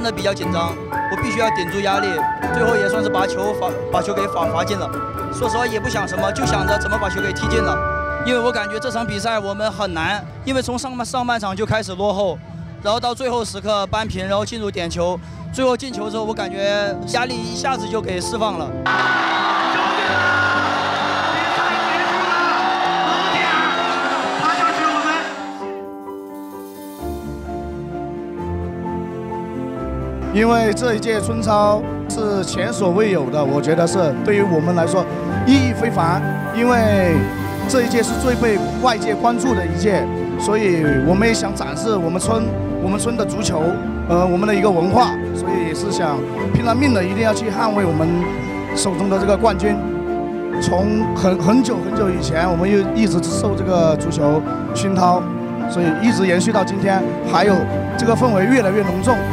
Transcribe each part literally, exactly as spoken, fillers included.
真的比较紧张，我必须要顶住压力，最后也算是把球罚把球给罚罚进了。说实话也不想什么，就想着怎么把球给踢进了。因为我感觉这场比赛我们很难，因为从上半上半场就开始落后，然后到最后时刻扳平，然后进入点球，最后进球之后，我感觉压力一下子就给释放了。 因为这一届春超是前所未有的，我觉得是对于我们来说意义非凡。因为这一届是最被外界关注的一届，所以我们也想展示我们村我们村的足球，呃，我们的一个文化，所以也是想拼了命的一定要去捍卫我们手中的这个冠军。从很很久很久以前，我们又一直受这个足球熏陶，所以一直延续到今天，还有这个氛围越来越浓重。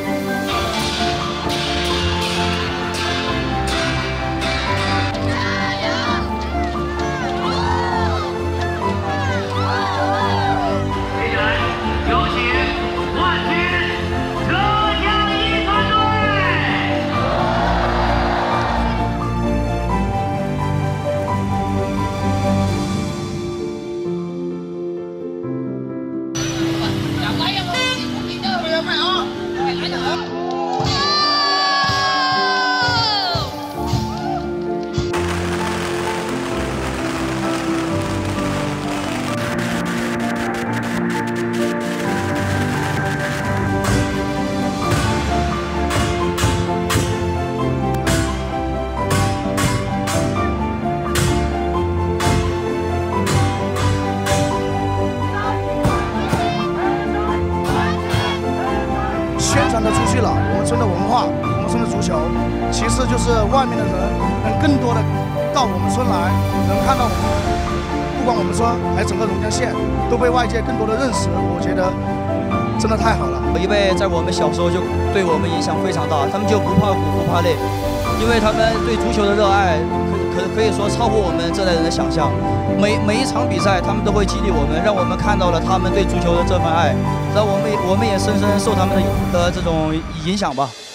宣传的出去了，我们村的文化，我们村的足球，其次就是外面的人能更多的到我们村来，能看到我们，不管我们村还整个榕江县都被外界更多的认识，我觉得真的太好了。 因为在我们小时候就对我们影响非常大，他们就不怕苦不怕累，因为他们对足球的热爱可可可以说超乎我们这代人的想象。每每一场比赛，他们都会激励我们，让我们看到了他们对足球的这份爱，然后我们我们也深深受他们的的这种影响吧。